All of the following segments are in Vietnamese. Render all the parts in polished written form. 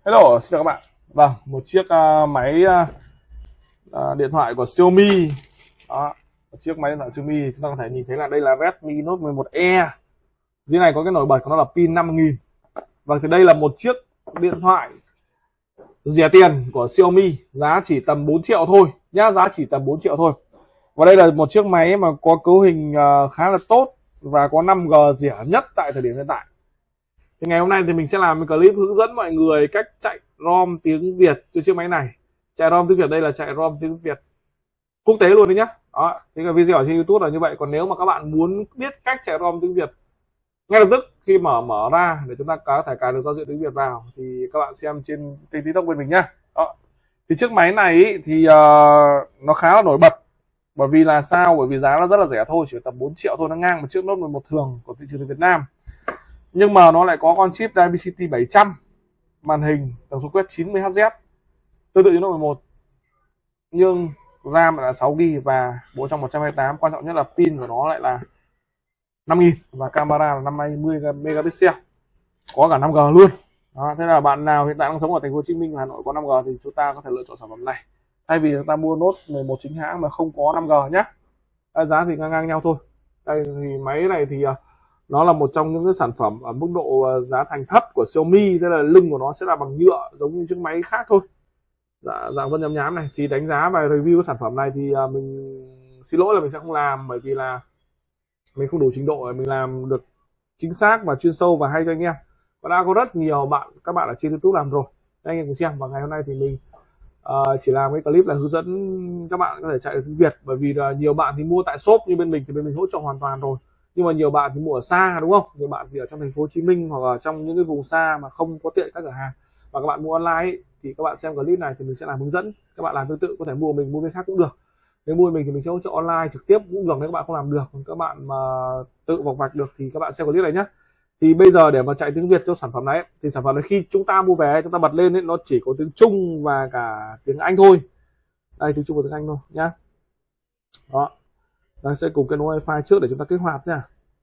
Hello, xin chào các bạn. Vâng, một chiếc máy điện thoại của Xiaomi. Đó, một chiếc máy điện thoại Xiaomi, chúng ta có thể nhìn thấy là đây là Redmi Note 11E. Dưới này có cái nổi bật của nó là pin 5000. Vâng, thì đây là một chiếc điện thoại rẻ tiền của Xiaomi, giá chỉ tầm 4 triệu thôi nhá, giá chỉ tầm 4 triệu thôi. Và đây là một chiếc máy mà có cấu hình khá là tốt và có 5G rẻ nhất tại thời điểm hiện tại. Thì ngày hôm nay thì mình sẽ làm một clip hướng dẫn mọi người cách chạy ROM tiếng Việt cho chiếc máy này. Chạy ROM tiếng Việt đây là chạy ROM tiếng Việt quốc tế luôn đấy nhá. Đó, thì cái video ở trên YouTube là như vậy. Còn nếu mà các bạn muốn biết cách chạy ROM tiếng Việt ngay lập tức khi mở ra để chúng ta có thể cài được giao diện tiếng Việt vào thì các bạn xem trên TikTok bên mình nhá. Đó. Thì chiếc máy này ý, thì nó khá là nổi bật. Bởi vì là sao? Bởi vì giá nó rất là rẻ thôi, chỉ tầm 4 triệu thôi, nó ngang một chiếc Note 11 thường của thị trường Việt Nam. Nhưng mà nó lại có con chip Dimensity 700, màn hình tần số quét 90Hz tương tự như Note 11, nhưng RAM là 6GB và bộ trong 128. Quan trọng nhất là pin của nó lại là 5000 và camera là 520 megapixel, có cả 5G luôn. Đó, thế là bạn nào hiện tại đang sống ở thành phố Hồ Chí Minh và Hà Nội có 5G thì chúng ta có thể lựa chọn sản phẩm này thay vì chúng ta mua Note 11 chính hãng mà không có 5G nhé. Giá thì ngang nhau thôi. Đây thì máy này thì nó là một trong những cái sản phẩm ở mức độ giá thành thấp của Xiaomi, tức là lưng của nó sẽ là bằng nhựa giống như chiếc máy khác thôi. Dạng vân nhám nhám này. Thì đánh giá và review cái sản phẩm này thì mình xin lỗi là mình sẽ không làm, bởi vì là mình không đủ trình độ để mình làm được chính xác và chuyên sâu và hay cho anh em. Và đã có rất nhiều các bạn ở trên YouTube làm rồi, anh em cùng xem. Và ngày hôm nay thì mình chỉ làm cái clip là hướng dẫn các bạn có thể chạy được tiếng Việt, bởi vì là nhiều bạn thì mua tại shop như bên mình thì bên mình hỗ trợ hoàn toàn rồi, nhưng mà nhiều bạn thì mua ở xa, đúng không? Nhiều bạn thì ở trong thành phố Hồ Chí Minh hoặc ở trong những cái vùng xa mà không có tiện các cửa hàng và các bạn mua online ấy, thì các bạn xem clip này thì mình sẽ làm hướng dẫn các bạn làm tương tự. Có thể mua mình, mua bên khác cũng được. Nếu mua mình thì mình sẽ hỗ trợ online trực tiếp cũng được nếu các bạn không làm được. Còn các bạn mà tự vọc vạch được thì các bạn xem clip này nhé. Thì bây giờ để mà chạy tiếng Việt cho sản phẩm này thì sản phẩm này khi chúng ta mua về, chúng ta bật lên ấy, nó chỉ có tiếng Trung và cả tiếng Anh thôi. Đây, tiếng Trung và tiếng Anh thôi nhá. Đó, ta sẽ cùng kết nối wifi trước để chúng ta kích hoạt nha.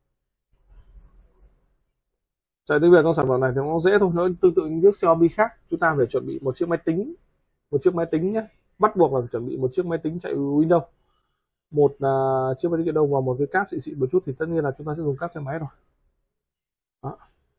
Chạy tiếng Việt trong sản phẩm này thì nó dễ thôi, nó tương tự như chiếc Xiaomi khác. Chúng ta phải chuẩn bị một chiếc máy tính nhé, bắt buộc là phải chuẩn bị một chiếc máy tính chạy Windows, một chiếc máy tính điện đồng và một cái cáp xịn một chút. Thì tất nhiên là chúng ta sẽ dùng cáp xe máy rồi. Đó.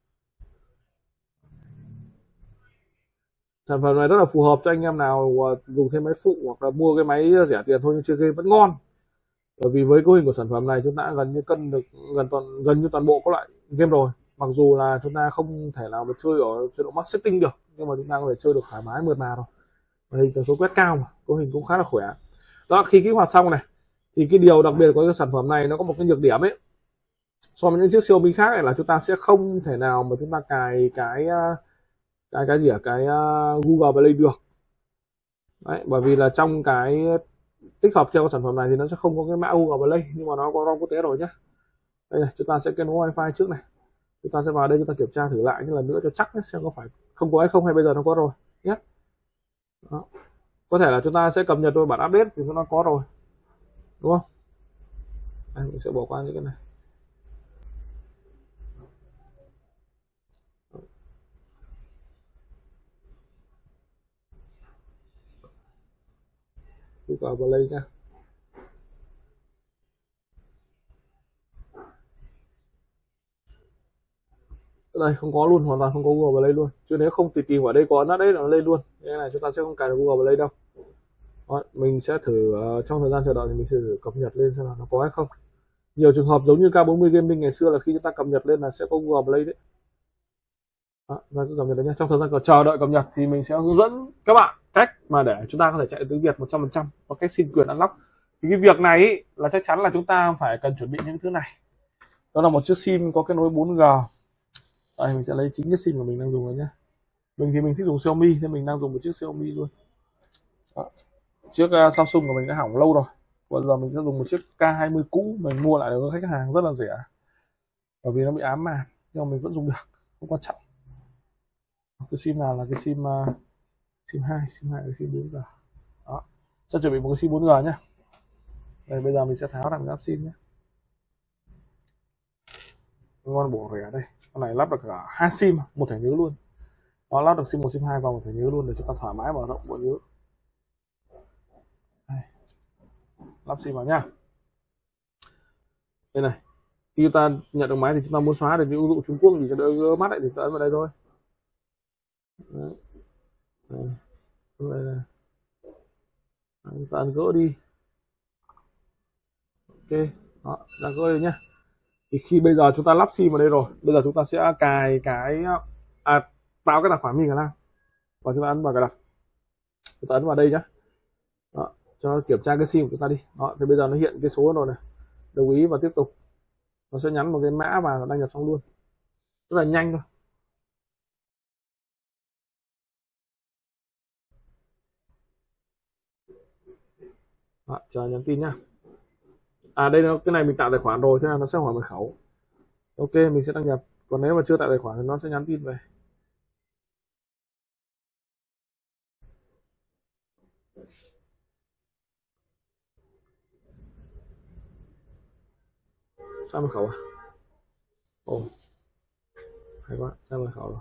Sản phẩm này rất là phù hợp cho anh em nào dùng thêm máy phụ hoặc là mua cái máy rẻ tiền thôi nhưng chơi game vẫn ngon. Bởi vì với cấu hình của sản phẩm này chúng ta gần như cân được gần như toàn bộ các loại game rồi. Mặc dù là chúng ta không thể nào mà chơi ở chế độ max setting được, nhưng mà chúng ta có thể chơi được thoải mái mượt mà rồi. Và hình tần số quét cao mà, cấu hình cũng khá là khỏe. Đó, khi kích hoạt xong này thì cái điều đặc biệt của cái sản phẩm này nó có một cái nhược điểm ấy so với những chiếc Xiaomi khác này là chúng ta sẽ không thể nào mà chúng ta cài cái gì ở cái Google Play được. Đấy, bởi vì là trong cái tích hợp theo sản phẩm này thì nó sẽ không có cái mã Google Play, nhưng mà nó có ROM quốc tế rồi nhé. Đây này, chúng ta sẽ kết nối wifi trước này, chúng ta sẽ vào đây chúng ta kiểm tra thử lại một lần nữa cho chắc nhé, xem có phải không có hay không, hay bây giờ nó có rồi nhé. Đó. Có thể là chúng ta sẽ cập nhật đôi bản update thì nó có rồi, đúng không? Đây, mình sẽ bỏ qua những cái này. Google Play nha. Đây không có luôn, hoàn toàn không có Google Play luôn. Chứ nếu không thì tìm ở đây có nó đấy là nó lên luôn. Cái này chúng ta sẽ không cài được Google Play đâu. Đó, mình sẽ thử trong thời gian chờ đợi thì mình sẽ thử cập nhật lên xem là nó có hay không. Nhiều trường hợp giống như K40 Gaming ngày xưa là khi chúng ta cập nhật lên là sẽ có Google Play đấy. Đó, và cứ cập nhật đấy nhé. Trong thời gian chờ đợi cập nhật thì mình sẽ hướng dẫn các bạn cách mà để chúng ta có thể chạy tiếng Việt 100% và cách xin quyền unlock. Thì cái việc này ý, là chắc chắn là chúng ta phải cần chuẩn bị những thứ này. Đó là một chiếc SIM có kết nối 4G. Đây, mình sẽ lấy chính cái SIM mà mình đang dùng rồi nhé. Mình thì mình thích dùng Xiaomi nên mình đang dùng một chiếc Xiaomi luôn. Đó. Chiếc Samsung của mình đã hỏng lâu rồi. Bây giờ mình sẽ dùng một chiếc K20 cũ, mình mua lại được khách hàng rất là rẻ. Bởi vì nó bị ám màn, nhưng mà mình vẫn dùng được, không quan trọng. Cái SIM nào là cái SIM 2, SIM 2 là SIM 4G. Đó. Sẽ chuẩn bị một cái SIM 4G nhé. Đây, bây giờ mình sẽ tháo thằng giáp SIM nhé. Con bộ rẻ đây. Con này lắp được cả 2 SIM, một thẻ nhớ luôn. Đó, lắp được sim 1 sim 2 vào một thẻ nhớ luôn để chúng ta thoải mái mở rộng bộ nhớ. Đây, lắp sim vào nhá. Đây này, khi chúng ta nhận được máy thì chúng ta muốn xóa được những ứng dụng Trung Quốc thì cho đỡ gỡ mắt lại thì chúng ta ấn vào đây thôi. Đấy. Đây. Đây này. Đấy, chúng ta ấn gỡ đi. Ok, đó, đã gỡ đi nhá. Thì khi bây giờ chúng ta lắp sim vào đây rồi, bây giờ chúng ta sẽ cài cái tạo cái tài khoản mình ra và chúng ta ấn vào cài đặt, chúng ta ấn vào đây nhá. Đó, cho nó kiểm tra cái sim của chúng ta đi. Đó, thì bây giờ nó hiện cái số rồi này, đồng ý và tiếp tục. Nó sẽ nhắn một cái mã và đăng nhập xong luôn, rất là nhanh thôi. Đó, chờ nhắn tin nhá. Đây nó cái này mình tạo tài khoản rồi cho nên nó sẽ hỏi mật khẩu. Ok, mình sẽ đăng nhập. Còn nếu mà chưa tạo tài khoản thì nó sẽ nhắn tin về. Sao mật khẩu à? Ồ, hay quá, sao mật khẩu rồi.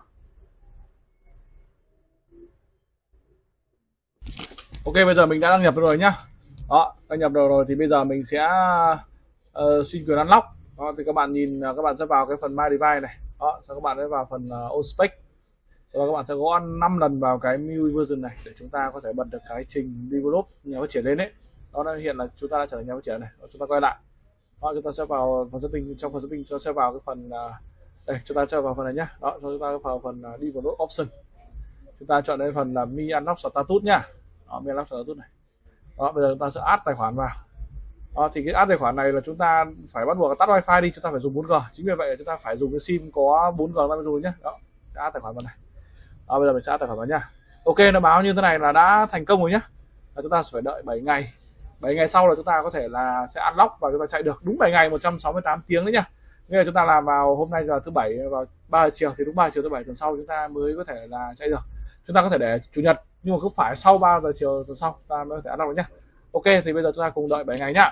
Ok, bây giờ mình đã đăng nhập rồi nhá. Đó, đăng nhập rồi thì bây giờ mình sẽ xin quyền unlock. Đó, thì các bạn nhìn, các bạn sẽ vào cái phần My Device này. Đó, sau các bạn sẽ vào phần OnSpec. Sau đó các bạn sẽ gõ 5 lần vào cái MIUI version này để chúng ta có thể bật được cái trình develop nhà phát triển lên đấy. Đó, nó hiện là chúng ta đã trở thành nhà phát triển này. Đó, chúng ta quay lại. Đó, chúng ta sẽ vào phần setting, trong phần setting chúng ta sẽ vào cái phần đây, chúng ta sẽ vào phần này nhá. Đó, chúng ta vào phần develop option. Chúng ta chọn đến phần là Mi Unlock Status nhá. Đó, Mi Unlock Status này. Đó, bây giờ chúng ta sẽ add tài khoản vào. Đó, thì cái add tài khoản này là chúng ta phải bắt buộc tắt wifi đi, chúng ta phải dùng 4G. Chính vì vậy chúng ta phải dùng cái sim có 4G mới dùng nhé. Đó, add tài khoản vào này. Đó, bây giờ mình sẽ add tài khoản vào nhá. Ok, nó báo như thế này là đã thành công rồi nhá. Và chúng ta phải đợi 7 ngày. 7 ngày sau là chúng ta có thể là sẽ unlock và chúng ta chạy được đúng 7 ngày 168 tiếng đấy nhá. Nghĩa là chúng ta làm vào hôm nay là thứ bảy vào 3 giờ chiều thì đúng 3 giờ chiều thứ bảy tuần sau chúng ta mới có thể là chạy được. Chúng ta có thể để chủ nhật nhưng mà không phải sau 3 giờ chiều tuần sau ta mới có thể unlock được nhá. Ok, thì bây giờ chúng ta cùng đợi 7 ngày nhá.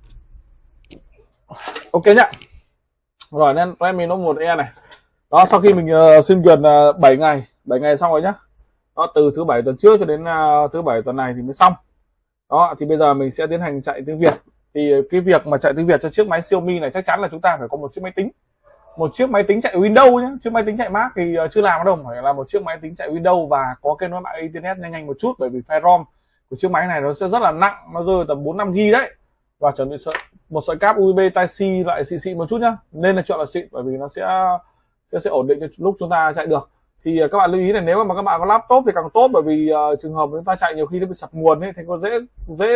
Ok nhá. Rồi nên Redmi Note 1E này. Đó, sau khi mình xin quyền 7 ngày xong rồi nhá. Đó, từ thứ bảy tuần trước cho đến thứ bảy tuần này thì mới xong. Đó, thì bây giờ mình sẽ tiến hành chạy tiếng Việt. Thì cái việc mà chạy tiếng Việt cho chiếc máy Xiaomi này chắc chắn là chúng ta phải có một chiếc máy tính. Một chiếc máy tính chạy Windows nhé, chiếc máy tính chạy Mac thì chưa làm đâu, phải là một chiếc máy tính chạy Windows và có kết nối mạng internet nhanh một chút, bởi vì file ROM của chiếc máy này nó sẽ rất là nặng, nó rơi tầm 4-5 GB đấy. Và chuẩn bị một sợi cáp USB Type-C loại xịn một chút nhá, nên là chọn là xịn bởi vì nó sẽ ổn định cho lúc chúng ta chạy được. Thì các bạn lưu ý là nếu mà các bạn có laptop thì càng tốt, bởi vì trường hợp chúng ta chạy nhiều khi nó bị sập nguồn ấy thì có dễ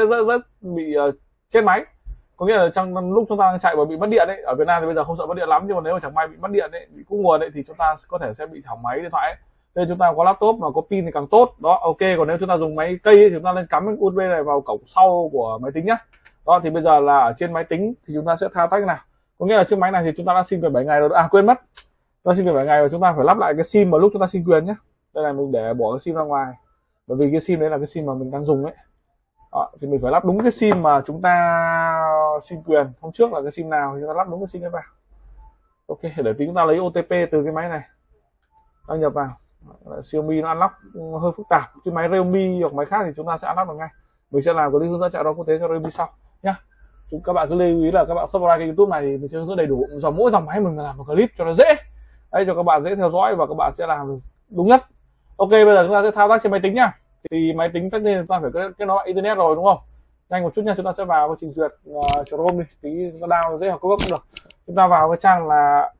bị chết máy. Có nghĩa là trong lúc chúng ta chạy và bị mất điện ấy, ở Việt Nam thì bây giờ không sợ mất điện lắm, nhưng mà nếu mà chẳng may bị mất điện ấy, bị cúp nguồn ấy thì chúng ta có thể sẽ bị hỏng máy điện thoại ấy. Nên chúng ta có laptop mà có pin thì càng tốt. Đó, ok. Còn nếu chúng ta dùng máy cây ấy, thì chúng ta nên cắm cái USB này vào cổng sau của máy tính nhá. Đó, thì bây giờ là ở trên máy tính thì chúng ta sẽ thao tác nào. Có nghĩa là chiếc máy này thì chúng ta đã xin quyền 7 ngày rồi. Quên mất. Chúng ta xin quyền 7 ngày rồi, chúng ta phải lắp lại cái sim vào lúc chúng ta xin quyền nhé. Đây này, mình để bỏ cái sim ra ngoài, bởi vì cái sim đấy là cái sim mà mình đang dùng ấy. Đó, thì mình phải lắp đúng cái sim mà chúng ta xin quyền. Hôm trước là cái sim nào thì chúng ta lắp đúng cái sim đấy vào. Ok, để tí chúng ta lấy OTP từ cái máy này đăng nhập vào. Xiaomi nó unlock hơi phức tạp, chứ máy Realme hoặc máy khác thì chúng ta sẽ unlock được ngay. Mình sẽ làm clip hướng dẫn chạy đó quốc tế cho Realme sau nhá. Các bạn cứ lưu ý là các bạn subscribe kênh YouTube này thì mình sẽ hướng dẫn đầy đủ dòng mỗi dòng máy mình làm một clip cho nó dễ đấy, cho các bạn dễ theo dõi và các bạn sẽ làm đúng nhất. Ok, bây giờ chúng ta sẽ thao tác trên máy tính nhá. Thì máy tính tất nhiên chúng ta phải kết nối internet rồi đúng không? Nhanh một chút nha, chúng ta sẽ vào cái trình duyệt Chrome đi, tí chúng ta download dễ hoặc cũng được. Chúng ta vào cái trang là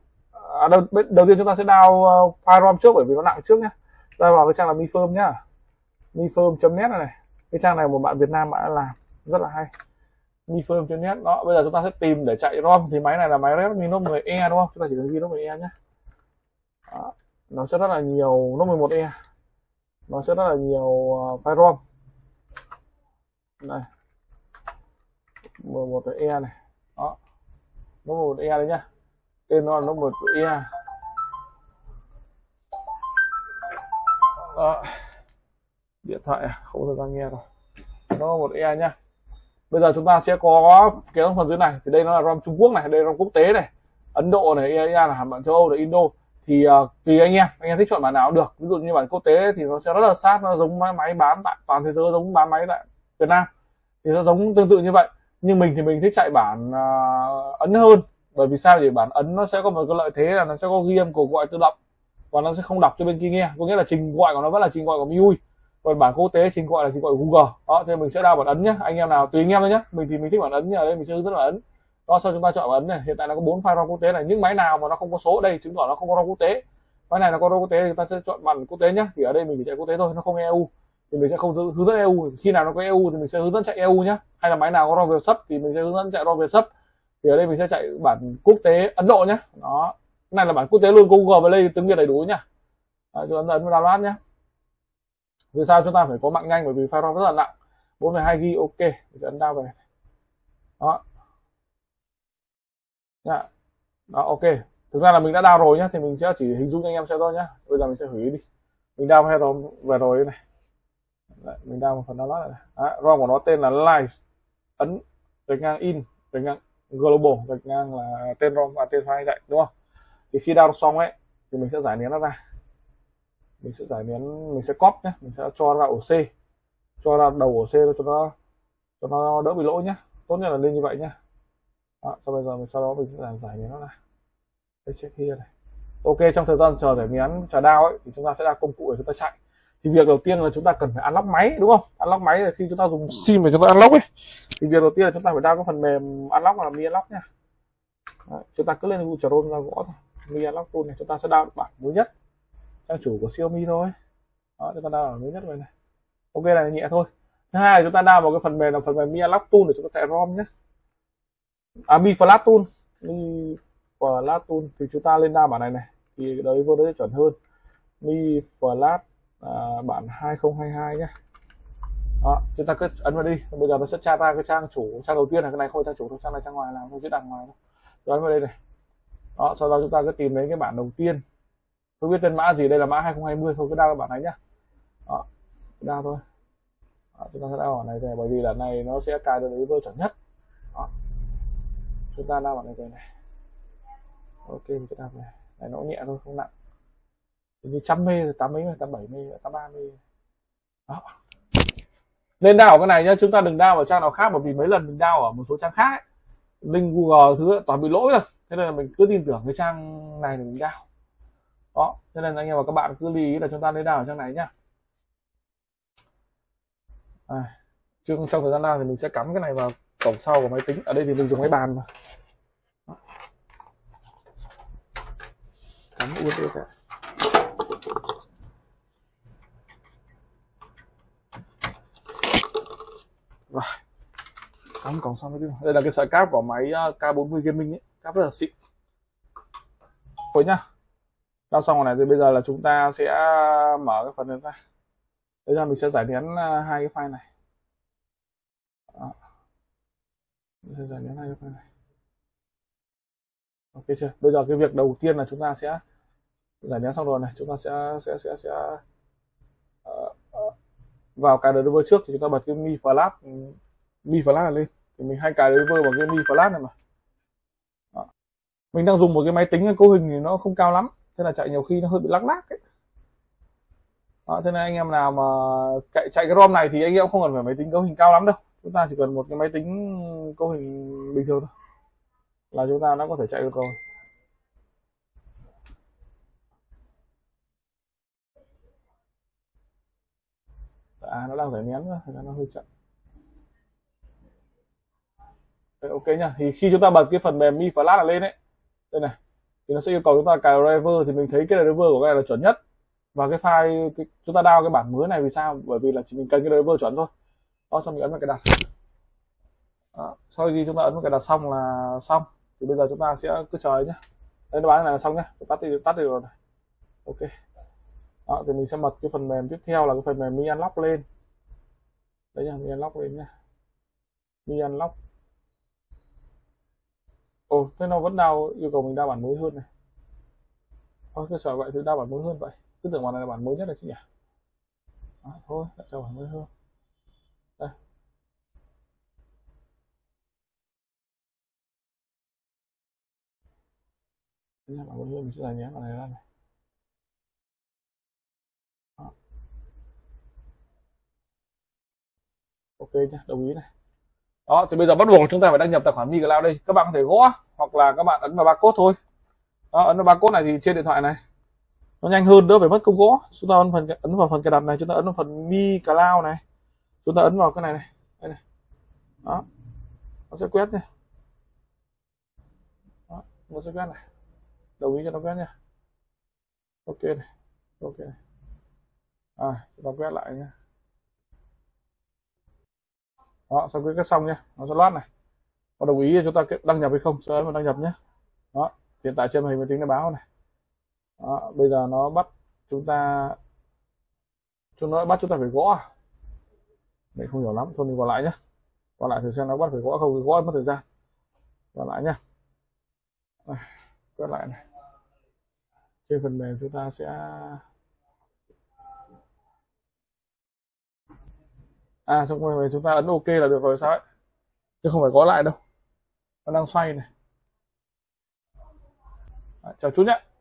đầu tiên chúng ta sẽ download file ROM trước, bởi vì nó nặng trước nhá. Chúng ta vào cái trang là mifirm nhá, mifirm.net này. Cái trang này một bạn Việt Nam đã làm rất là hay, mifirm.net. Đó, bây giờ chúng ta sẽ tìm để chạy ROM. Thì máy này là máy Redmi Note 10E đúng không? Chúng ta chỉ cần ghi Note 10E nhé. Đó, nó sẽ rất là nhiều, Note 11E nó sẽ rất là nhiều file ROM này, 11E này. Đó, Note 11E đấy nhá, tên nó là Note 11E. Đó, điện thoại không thời gian nghe rồi, nó một E nhá. Bây giờ chúng ta sẽ có cái phần dưới này, thì đây nó là ROM Trung Quốc này, đây là ROM quốc tế này, Ấn Độ này, EA là hàm bạn châu Âu, là Indo. Thì tùy anh em thích chọn bản nào cũng được. Ví dụ như bản quốc tế thì nó sẽ rất là sát, nó giống máy bán tại toàn thế giới, giống bán máy tại Việt Nam thì nó giống tương tự như vậy. Nhưng mình thì mình thích chạy bản ấn hơn, bởi vì sao? Thì bản ấn nó sẽ có một cái lợi thế là nó sẽ có ghi âm cuộc gọi tự động và nó sẽ không đọc cho bên kia nghe, có nghĩa là trình gọi của nó vẫn là trình gọi của MIUI, còn bản quốc tế trình gọi là trình gọi của Google. Đó, thế mình sẽ đao bản ấn nhé. Anh em nào tùy anh em thôi nhé. Mình thì mình thích bản ấn, nhưng ở đây mình sẽ hướng dẫn bản ấn. Đó, sau chúng ta chọn bản ấn này. Hiện tại nó có 4 file ROM quốc tế này. Những máy nào mà nó không có số ở đây chứng tỏ nó không có ROM quốc tế. Máy này nó có ROM quốc tế thì chúng ta sẽ chọn bản quốc tế nhé. Thì ở đây mình chỉ chạy quốc tế thôi, nó không EU thì mình sẽ không hướng dẫn EU. Khi nào nó có EU thì mình sẽ hướng dẫn chạy EU nhé. Hay là máy nào có ROM Việt sub thì mình sẽ hướng dẫn chạy ROM Việt sub. Thì ở đây mình sẽ chạy bản quốc tế Ấn Độ nhé. Đó, cái này là bản quốc tế luôn, có Google và đây tiếng Việt đầy đủ nhá. Đó, chúng ta ấn vào download nhé. Vì sao chúng ta phải có mạng nhanh? Bởi vì file ROM rất là nặng, 4,2 GB. Ok, mình sẽ ấn down về. Đó nhá. Đó, ok. Thực ra là mình đã down rồi nhá, thì mình sẽ chỉ hình dung cho anh em xem thôi nhá. Bây giờ mình sẽ hủy đi. Mình down file ROM về rồi này. Đấy, mình down một phần download này. Đấy, ROM của nó tên là Live, ấn gạch ngang in gạch ngang global gạch ngang là tên ROM và tên file chạy, đúng không? Thì khi down xong ấy thì mình sẽ giải nén nó ra. Mình sẽ giải nén, mình sẽ copy nhé, mình sẽ cho ra ổ C, cho ra đầu ổ C cho nó đỡ bị lỗi nhé. Tốt nhất là lên như vậy nhé. Đó, bây giờ sau đó mình sẽ giải nén nó ra. Đây, check here này. Ok, trong thời gian chờ giải nén, chờ đao ấy thì chúng ta sẽ ra công cụ để chúng ta chạy. Thì việc đầu tiên là chúng ta cần phải unlock máy, đúng không? Unlock máy là khi chúng ta dùng sim để chúng ta unlock ấy, thì việc đầu tiên là chúng ta phải download cái phần mềm unlock là Mi Unlock nhá. Đấy, chúng ta cứ lên Google Chrome ra gõ thôi, Mi Unlock tool này, chúng ta sẽ download bản mới nhất, trang chủ của Xiaomi thôi. Đó, chúng ta download mới nhất này này. Ok, này nhẹ thôi. Thứ hai là chúng ta download vào cái phần mềm là phần mềm Mi Unlock tool để chúng ta chạy ROM nhé. Mi Flash tool, Mi Flash tool thì chúng ta lên download bản này này, thì đấy vô đấy chuẩn hơn. Mi Flash bản 2022 nhé. Đó, chúng ta cứ ấn vào đi. Bây giờ nó sẽ tra ra cái trang chủ, trang đầu tiên là cái này không phải trang chủ đâu, trang này trang ngoài, làm nó diễn đàn ngoài thôi. Rồi ấn vào đây này. Đó, sau đó chúng ta cứ tìm đến cái bản đầu tiên, không biết tên mã gì, đây là mã 2020 thôi, cứ download bản này nhá. Đó, download thôi. Đó, chúng ta sẽ download bản này về, bởi vì bản này nó sẽ cài được với chuẩn nhất. Đó, chúng ta download bản này về này. Ok, mình sẽ download về. Này nó nhẹ thôi, không nặng. Như 100 mê, 8 mấy, 87 mê, 83 mê. Đó. Nên download cái này nhá, chúng ta đừng download vào trang nào khác, bởi vì mấy lần mình download ở một số trang khác ấy, link Google thứ toàn bị lỗi rồi. Thế nên là mình cứ tin tưởng cái trang này để mình download. Đó, cho nên anh em và các bạn cứ lưu ý là chúng ta nên download trang này nhá. Trong thời gian nào thì mình sẽ cắm cái này vào cổng sau của máy tính. Ở đây thì mình dùng máy bàn mà. Đó. Cắm USB cả. Rồi, cắm cổng sau máy tính. Đây là cái sợi cáp của máy K40 Gaming ấy, cáp rất là xịn. Thôi nhá. Đao xong rồi này thì bây giờ là chúng ta sẽ mở cái phần này ra. Bây giờ mình sẽ giải nén hai cái file này. Đó. Mình sẽ giải nén hai cái file này. Ok chưa? Bây giờ cái việc đầu tiên là chúng ta sẽ giải nén xong rồi này, chúng ta sẽ vào cài driver trước, thì chúng ta bật cái Mi Flash này lên. Thì mình hay cài driver bằng cái Mi Flash này mà. Đó. Mình đang dùng một cái máy tính cấu hình thì nó không cao lắm, thế là chạy nhiều khi nó hơi bị lắc lác ấy. Đó, thế nên anh em nào mà chạy cái ROM này thì anh em không cần phải máy tính cấu hình cao lắm đâu, chúng ta chỉ cần một cái máy tính cấu hình bình thường thôi là chúng ta đã có thể chạy được rồi. Nó đang giải nén nữa, nó hơi chậm. Đấy, ok nhá. Thì khi chúng ta bật cái phần mềm Mi Flash này lên ấy, đây này, thì nó sẽ yêu cầu chúng ta cài driver. Thì mình thấy cái driver của cái này là chuẩn nhất, và cái file chúng ta download cái bản mới này vì sao? Bởi vì là chỉ mình cần cái driver chuẩn thôi. Đó, xong mình ấn vào cài đặt. Đó, sau khi chúng ta ấn vào cài đặt xong là xong. Thì bây giờ chúng ta sẽ cứ chờ nhé. Đây, nó bán này là xong nhá, tắt đi rồi này. Ok. Đó, thì mình sẽ bật cái phần mềm tiếp theo là cái phần mềm Mi Unlock lên. Đấy nhá, Mi Unlock lên nhá. Mi Unlock. Ồ, thế nó vẫn yêu cầu mình download bản mới hơn này. Thôi cứ sợ vậy thì download bản mới hơn vậy. Cứ tưởng bản này là bản mới nhất rồi chứ nhỉ. Đó, thôi, lại cho bản mới hơn. Đây. Bản mới hơn mình sẽ giải nhé bản này ra này. Ok nhá, đồng ý này. Đó thì bây giờ bắt buộc chúng ta phải đăng nhập tài khoản MiCloud đây. Các bạn có thể gõ hoặc là các bạn ấn vào barcode thôi. Đó, ấn vào barcode này thì trên điện thoại này nó nhanh hơn, đỡ phải mất công gõ. Chúng ta ấn vào phần cài đặt này, chúng ta ấn vào phần MiCloud này, chúng ta ấn vào cái này này, đây này. Đó, nó sẽ quét này. Đó, nó sẽ quét này. Đồng ý cho nó quét nha. Ok này, ok này. Chúng ta quét lại nhá. Đó, sau khi quét xong nhá, nó sẽ loát này. Có đồng ý chúng ta đăng nhập hay không, sẽ ấn vào đăng nhập nhé. Đó, hiện tại trên màn hình máy tính nó báo này. Đó, bây giờ nó bắt chúng ta phải gõ. Mình không hiểu lắm, thôi mình vào lại nhé. Vào lại thử xem nó bắt phải gõ không, gõ mất thời gian. Vào lại nhé. Quét lại này. Trên phần mềm chúng ta sẽ trong phần mềm chúng ta ấn ok là được rồi sao ấy, chứ không phải gõ lại đâu, nó đang xoay này. Chào chú nhé.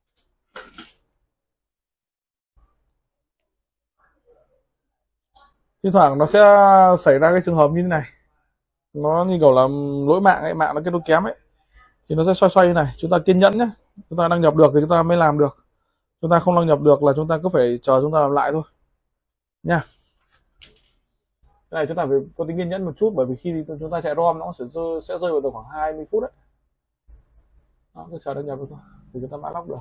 Thi thoảng nó sẽ xảy ra cái trường hợp như thế này, nó như kiểu là lỗi mạng ấy, mạng nó kết nối kém ấy, thì nó sẽ xoay xoay như này. Chúng ta kiên nhẫn nhé, chúng ta đăng nhập được thì chúng ta mới làm được, chúng ta không đăng nhập được là chúng ta cứ phải chờ chúng ta làm lại thôi nha. Cái này chúng ta phải có tính kiên nhẫn một chút, bởi vì khi chúng ta chạy ROM nó sẽ rơi vào tầm khoảng 20 phút đấy. Đó, cứ chờ đăng nhập được thôi thì chúng ta mã log được.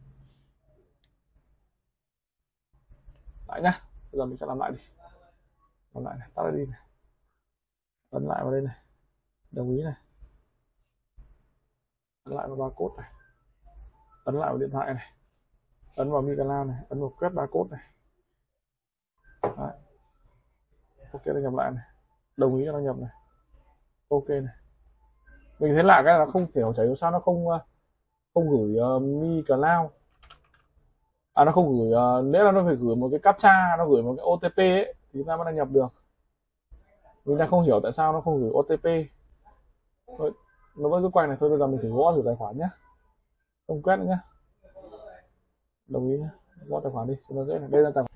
Lại nhá, bây giờ mình sẽ làm lại đi. Làm lại này, tắt đi này, ấn lại vào đây này, đồng ý này, ấn lại vào barcode này, ấn lại vào điện thoại này, ấn vào MiCloud này, ấn vào quét barcode này. Đấy. Ok, đăng nhập lại này, đồng ý cho đăng nhập này. Ok này. Mình thấy lạ cái là không hiểu chả hiểu sao nó không gửi MiCloud. Nó không gửi, nếu là nó phải gửi một cái captcha, nó gửi một cái OTP ấy, thì chúng ta mới đăng nhập được. Mình đang không hiểu tại sao nó không gửi OTP. Thôi, nó vẫn cứ quay này thôi, bây giờ mình thử gõ thử tài khoản nhé. Không quét nữa nhé. Đồng ý nhé. Gõ tài khoản đi cho nó dễ này. Đây là tài khoản.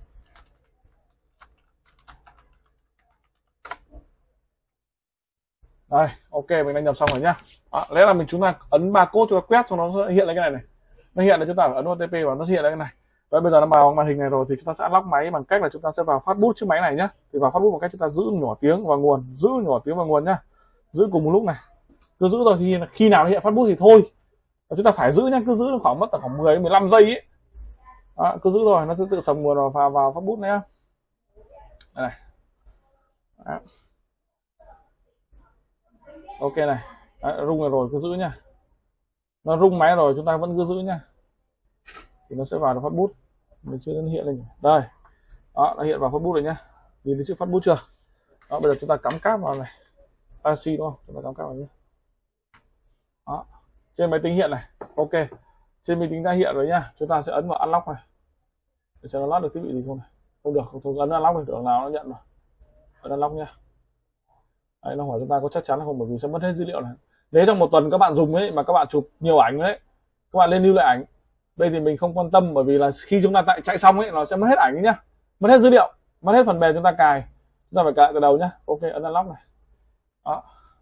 Đây, ok, mình đăng nhập xong rồi nhá. Lẽ là chúng ta ấn barcode cho quét xong nó sẽ hiện lên cái này này. Nó hiện là chúng ta phải ấn OTP và nó hiện lên cái này. Và bây giờ nó vào màn hình này rồi thì chúng ta sẽ unlock máy bằng cách là chúng ta sẽ vào phát bút chiếc máy này nhá. Thì vào phát bút một cách chúng ta giữ nhỏ tiếng và nguồn, giữ nhỏ tiếng và nguồn nhá. Giữ cùng một lúc này. Cứ giữ rồi thì khi nào nó hiện phát bút thì thôi. Và chúng ta phải giữ nhá, cứ giữ khoảng mất khoảng 10 15 giây ấy. Cứ giữ rồi nó sẽ tự sầm nguồn vào phát bút nhá. Đây này. Đó. Ok này. Rung rồi cứ giữ nhá. Nó rung máy rồi chúng ta vẫn cứ giữ nhá. Thì nó sẽ vào được phát bút. Mình chưa hiện lên. Đây. Đó, nó hiện vào phát bút rồi nhá. Nhìn thấy chữ phát bút chưa? Đó, bây giờ chúng ta cắm cáp vào này. AC đúng không? Chúng ta cắm cáp vào nhé. Đó. Trên máy tính hiện này. Ok. Trên máy tính đã hiện rồi nhá. Chúng ta sẽ ấn vào unlock này. Để xem nó load được thiết bị gì không này. Không được, không ấn unlock thì tưởng nào nó nhận rồi. Ấn unlock nhá. Đấy, nó hỏi chúng ta có chắc chắn không, bởi vì sẽ mất hết dữ liệu này. Nếu trong một tuần các bạn dùng ấy mà các bạn chụp nhiều ảnh ấy, các bạn lên lưu lại ảnh. Đây thì mình không quan tâm, bởi vì là khi chúng ta chạy xong ấy nó sẽ mất hết ảnh nhá, mất hết dữ liệu, mất hết phần mềm chúng ta cài. Chúng ta phải cài từ đầu nhá. Ok, ấn unlock này. Đó.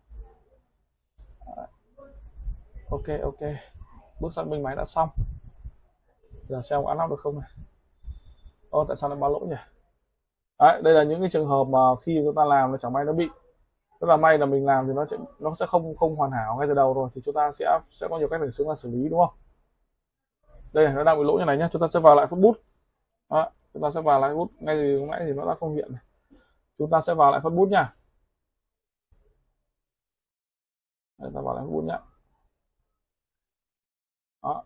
Ok. Bước xác minh máy đã xong. Giờ xem có unlock được không này. Tại sao nó báo lỗi nhỉ? Đấy, đây là những cái trường hợp mà khi chúng ta làm nó chẳng may nó bị, rất là may là mình làm thì nó sẽ không hoàn hảo ngay từ đầu rồi, thì chúng ta sẽ có nhiều cách để chúng ta xử lý đúng không? Đây nó đang bị lỗi như này nhé, chúng ta sẽ vào lại phát bút. Đó, chúng ta sẽ vào lại bút, ngay từ lúc nãy thì nó đã không hiện này. Chúng ta sẽ vào lại phát bút nha. Đây, ta vào lại phát bút nhá. Đó.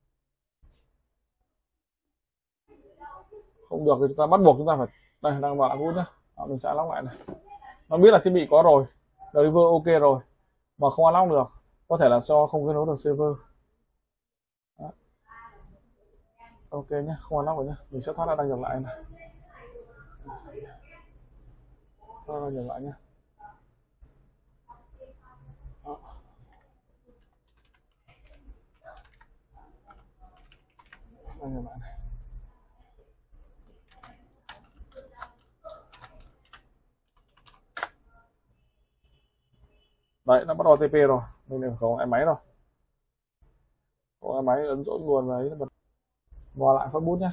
Không được thì chúng ta bắt buộc chúng ta phải, đây đang vào lại bút nhá. Đó, mình sẽ lóc lại này. Nó biết là thiết bị có rồi, driver ok rồi mà không unlock được, có thể là do không kết nối được server. Đó. Ok nhé, không unlock rồi nhé, mình sẽ thoát ra đăng nhập lại này. Thoát ra đăng nhập lại nhé. Đó. Đăng nhập lại này. Đấy, nó bắt đầu OTP rồi, mình lại khởi động lại máy rồi. Khởi động máy ấn dỗ nguồn đấy, bật vào lại phát bút nhá.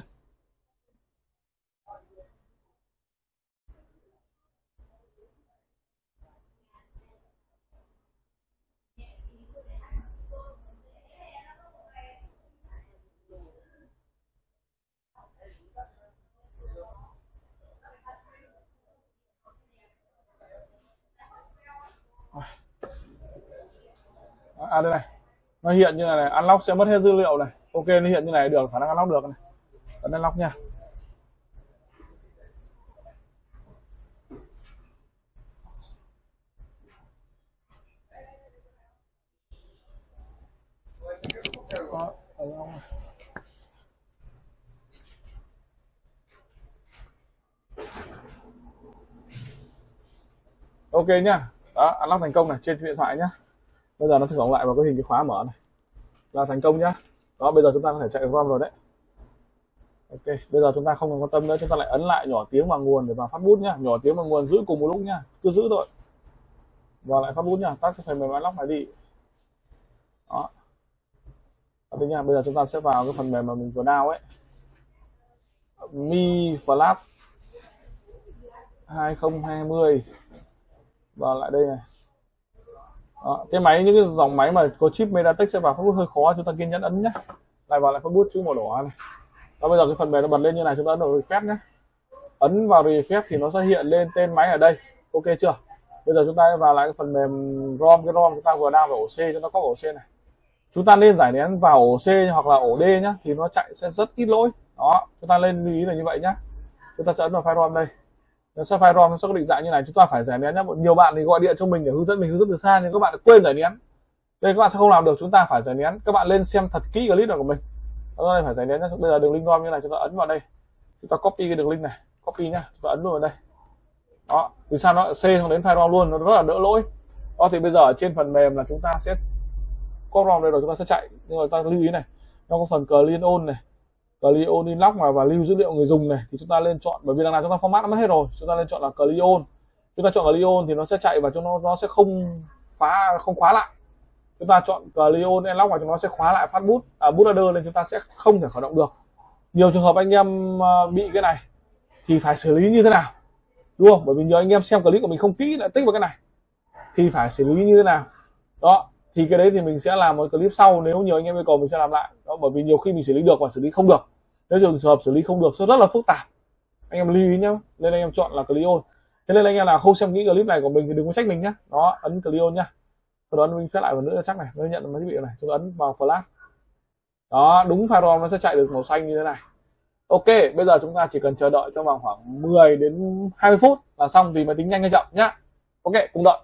À đây này, nó hiện như này, unlock sẽ mất hết dữ liệu này. Ok, nó hiện như này được, khả năng unlock được này. Ấn unlock nha. Đó, ok nhá. Đó, unlock thành công này trên điện thoại nhá. Bây giờ nó sẽ khởi động lại vào cái hình cái khóa mở này. Là thành công nhá. Đó, bây giờ chúng ta có thể chạy ROM rồi đấy. Ok, bây giờ chúng ta không cần quan tâm nữa, chúng ta lại ấn lại nhỏ tiếng vào nguồn để vào phát bút nhá. Nhỏ tiếng vào nguồn giữ cùng một lúc nhá, cứ giữ thôi. Vào lại phát bút nhá, tắt cái phần mềm unlock này đi. Đó. Đây nha, bây giờ chúng ta sẽ vào cái phần mềm mà mình vừa download ấy. Mi Flash 2020. Vào lại đây này. Đó, cái máy, những cái dòng máy mà có chip MediaTek sẽ vào phát bút hơi khó, chúng ta kiên nhẫn ấn nhé. Lại vào lại phát bút chữ màu đỏ này. Đó, bây giờ cái phần mềm nó bật lên như này, chúng ta ấn vào refresh nhé. Ấn vào refresh thì nó sẽ hiện lên tên máy ở đây. Ok chưa? Bây giờ chúng ta vào lại cái phần mềm ROM, cái ROM chúng ta vừa download vào ổ C, chúng ta có ổ C này. Chúng ta nên giải nén vào ổ C hoặc là ổ D nhá, thì nó chạy sẽ rất ít lỗi. Đó, chúng ta lên lưu ý là như vậy nhá. Chúng ta sẽ ấn vào file ROM đây. Nó sẽ file ROM nó sẽ có định dạng như này, chúng ta phải giải nén nhá. Nhiều bạn thì gọi điện cho mình để hướng dẫn từ xa, nhưng các bạn quên giải nén. Đây các bạn sẽ không làm được, chúng ta phải giải nén. Các bạn lên xem thật kỹ clip này của mình. Đó, đây phải giải nén nhá. Bây giờ đường link ROM như này, chúng ta ấn vào đây. Chúng ta copy cái đường link này, copy nhá, chúng ta ấn luôn vào đây. Đó, vì sao nó C không đến file ROM luôn, nó rất là đỡ lỗi. Đó, thì bây giờ ở trên phần mềm là chúng ta sẽ có ROM đây rồi, chúng ta sẽ chạy. Nhưng mà ta lưu ý này, nó có phần Clean On này, Clean On Unlock và lưu dữ liệu người dùng này, thì chúng ta lên chọn, bởi vì đằng nào chúng ta format nó mất hết rồi, chúng ta lên chọn là Clean On. Chúng ta chọn Clean On thì nó sẽ chạy và nó sẽ không khóa lại. Chúng ta chọn Clean On Unlock và chúng nó sẽ khóa lại phát bút bootloader nên chúng ta sẽ không thể khởi động được. Nhiều trường hợp anh em bị cái này thì phải xử lý như thế nào, đúng không? Bởi vì nhiều anh em xem clip của mình không kỹ lại tích vào cái này thì phải xử lý như thế nào. Đó, thì cái đấy thì mình sẽ làm một clip sau, nếu nhiều anh em yêu cầu mình sẽ làm lại. Đó, bởi vì nhiều khi mình xử lý được và xử lý không được. Nếu trường hợp xử lý không được sẽ rất là phức tạp, anh em lưu ý nhá. Nên anh em chọn là Clean On. Thế nên anh em là không xem kỹ clip này của mình thì đừng có trách mình nhá. Đó, ấn Clean On nhá. Sau đó mình phép lại một nữa chắc này, mới nhận được mấy thiết bị này, chúng ta ấn vào flash. Đó, đúng file ROM nó sẽ chạy được màu xanh như thế này. Ok, bây giờ chúng ta chỉ cần chờ đợi trong vòng khoảng 10 đến 20 phút là xong, tùy máy tính nhanh hay chậm nhá. Ok, cùng đợi.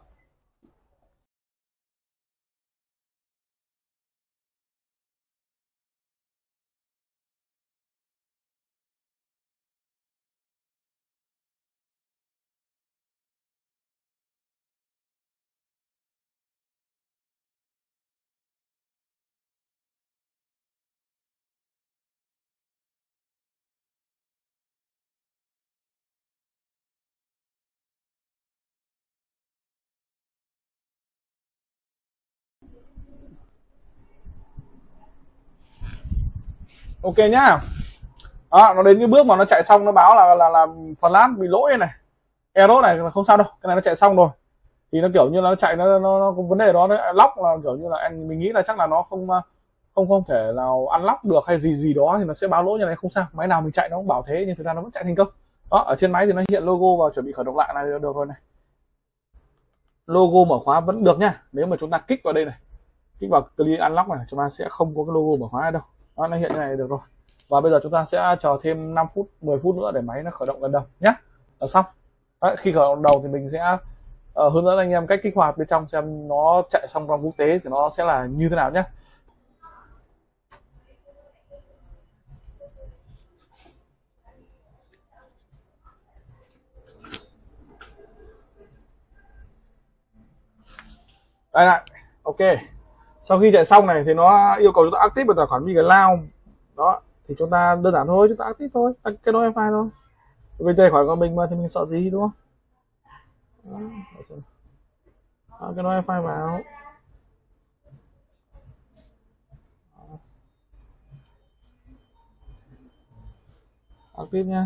Ok nhá. Đó, nó đến cái bước mà nó chạy xong nó báo là flash bị lỗi này, error này, không sao đâu, cái này nó chạy xong rồi. Thì nó kiểu như là nó chạy nó có vấn đề đó, nó lock là kiểu như là anh mình nghĩ là chắc là nó không thể nào unlock được hay gì đó, thì nó sẽ báo lỗi như này, không sao, máy nào mình chạy nó cũng bảo thế, nhưng thực ra nó vẫn chạy thành công. Đó, ở trên máy thì nó hiện logo và chuẩn bị khởi động lại này, được rồi này. Logo mở khóa vẫn được nhá. Nếu mà chúng ta kích vào đây này, kích vào Clean Unlock này, chúng ta sẽ không có cái logo mở khóa đâu. Đó, nó hiện như này được rồi. Và bây giờ chúng ta sẽ chờ thêm 5 phút 10 phút nữa để máy nó khởi động lần đầu nhé, là xong. Đấy, khi khởi động đầu thì mình sẽ hướng dẫn anh em cách kích hoạt bên trong xem nó chạy xong ROM quốc tế thì nó sẽ là như thế nào nhé. Đây lại, ok. Sau khi chạy xong này thì nó yêu cầu chúng ta active một tài khoản MiCloud. Đó, thì chúng ta đơn giản thôi, chúng ta active thôi, kết nối wifi thôi. Bên tài khoản của mình mà thì mình sợ gì, đúng không? Cái nó wifi vào. Tiếp nha.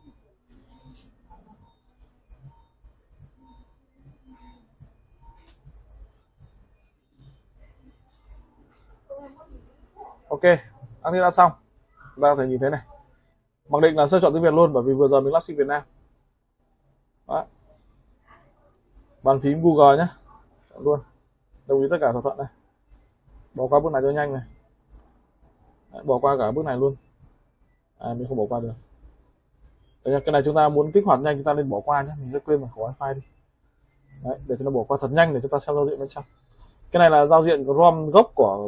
Ok, đăng ký đã xong. Chúng ta có thể nhìn thấy này. Mặc định là sẽ chọn tiếng Việt luôn bởi vì vừa giờ mình lắp sim Việt Nam. Đó. Bàn phím Google nhé. Chọn luôn. Đồng ý tất cả thỏa thuận này. Bỏ qua bước này cho nhanh này. Đấy, bỏ qua cả bước này luôn. Mình không bỏ qua được. Đấy, cái này chúng ta muốn kích hoạt nhanh chúng ta nên bỏ qua nhé. Mình sẽ quên mật khẩu wifi đi. Đấy, để cho nó bỏ qua thật nhanh để chúng ta xem giao diện bên trong. Cái này là giao diện của ROM gốc của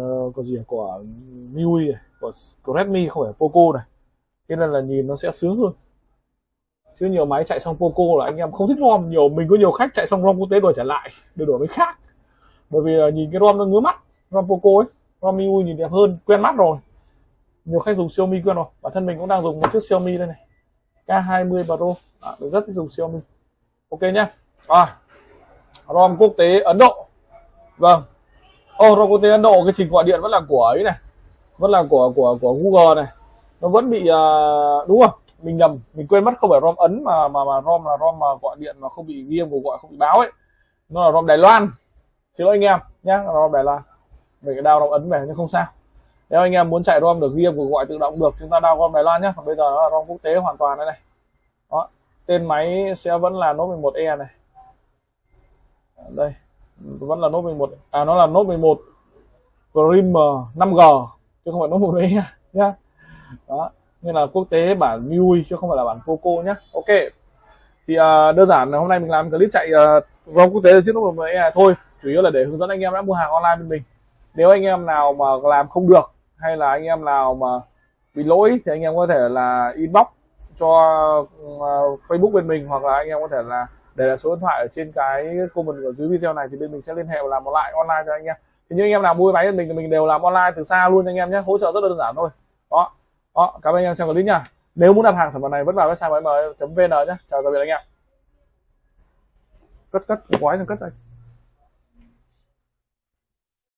MIUI này, của Redmi không phải Poco này. Thế nên là nhìn nó sẽ sướng hơn. Chứ nhiều máy chạy xong Poco là anh em không thích ROM, mình có nhiều khách chạy xong ROM quốc tế đổi trả lại, đổi máy khác. Bởi vì là nhìn cái ROM nó ngứa mắt, ROM Poco ấy, ROM MIUI nhìn đẹp hơn, quen mắt rồi. Nhiều khách dùng Xiaomi quen rồi, bản thân mình cũng đang dùng một chiếc Xiaomi đây này, K20 Pro, mình rất thích dùng Xiaomi. Ok nhá. ROM quốc tế Ấn Độ. Vâng. ROM quốc tế Ấn Độ, cái trình gọi điện vẫn là của ấy này, vẫn là của Google này, nó vẫn bị đúng không? Mình nhầm, mình quên mất không phải ROM Ấn mà ROM là ROM mà gọi điện mà không bị ghi âm cuộc gọi, không bị báo ấy, nó là ROM Đài Loan. Xin lỗi anh em nhé, ROM Đài Loan. Mình cái download ROM Ấn về nhưng không sao. Nếu anh em muốn chạy ROM được ghi âm cuộc gọi tự động được, chúng ta download ROM Đài Loan nhé. Còn bây giờ nó là ROM quốc tế hoàn toàn đây này. Đó, tên máy sẽ vẫn là Note 11E này. Đây, vẫn là Note 11, nó là Note 11 Prime 5G chứ không phải Note 11E nhá. Đó, nên là quốc tế bản MIUI chứ không phải là bản Poco nhé. Ok, thì đơn giản là hôm nay mình làm clip chạy ROM quốc tế chiếc Note 11E thôi, chủ yếu là để hướng dẫn anh em đã mua hàng online bên mình. Nếu anh em nào mà làm không được hay là anh em nào mà bị lỗi thì anh em có thể là inbox cho Facebook bên mình, hoặc là anh em có thể là để lại số điện thoại ở trên cái comment ở dưới video này thì bên mình sẽ liên hệ và làm lại online cho anh em. Thì những anh em nào mua máy bên mình thì mình đều làm online từ xa luôn anh em nhé, hỗ trợ rất đơn giản thôi. Đó, cảm ơn anh em xem clip nha. Nếu muốn đặt hàng sản phẩm này vẫn vào website mm.vn nhé. Chào tạm biệt anh em. Cất quái cất đây.